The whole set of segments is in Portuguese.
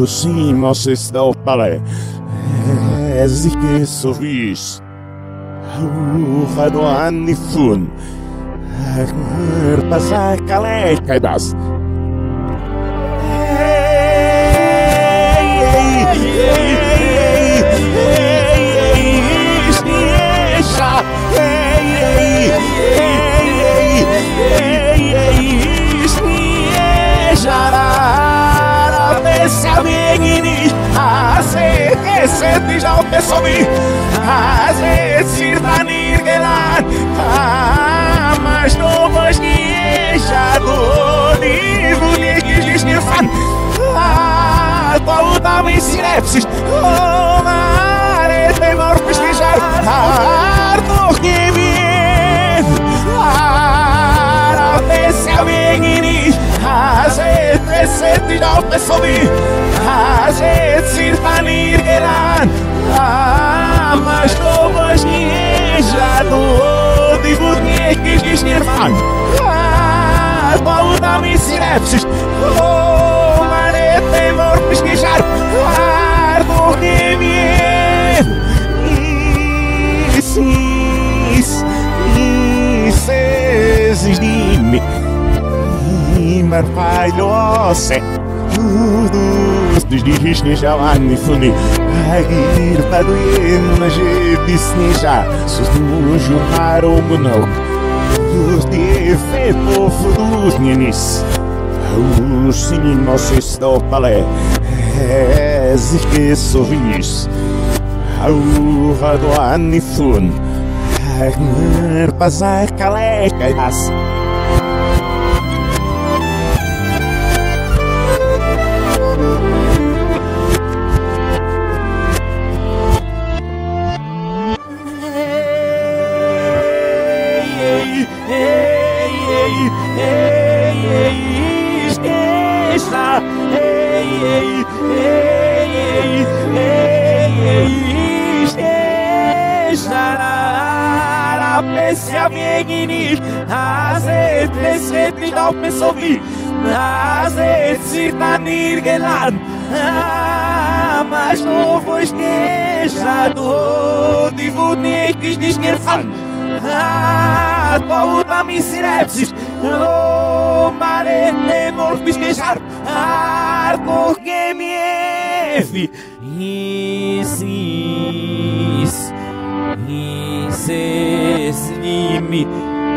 sim, você está ao palé. És que sorris. Rado anifun. Passar calé, caidas. Senti já o pessoal me fazer se danir gelar, mas não vais já do livro que diz que fan, toda minha sinapses, tem maior pesquisar, do que vem, desse amigo, senti já o pessoal me fazer se danir gelar, mas não vais já do livro que diz que fan, toda minha sinapses, tem maior pesquisar, do que vem, isso de mim. Mar falhose todos os dias nem já lá nem funi agir para doer na gente nem já se não juntar o monal os de feito fudos nenis os sim nosso estou palé que sorris ao rado anifun agir passar calé caias. Esse amigo hace presente não pensou vir hace se danir gelan mas não foi esquejado de bonitos de esquerfan toda minha sinapses marete não fiz queixar arco que me vi Sesnimi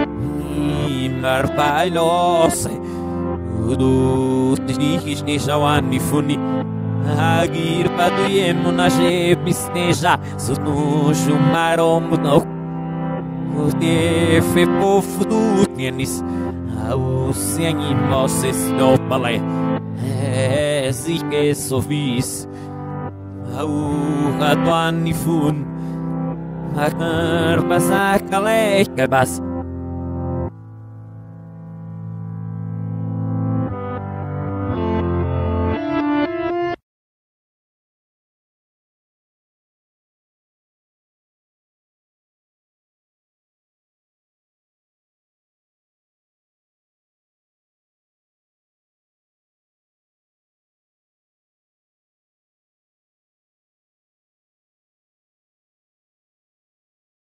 Marpailose Udus Nihis Nishawani Funi Agir Paduemo na Jebis Neja Sunuju Maromuno Utefe Pofo do Tienis Ausiani Moses no Palé Zike Sovis Auhatuani Fun Akar pasar kalek bas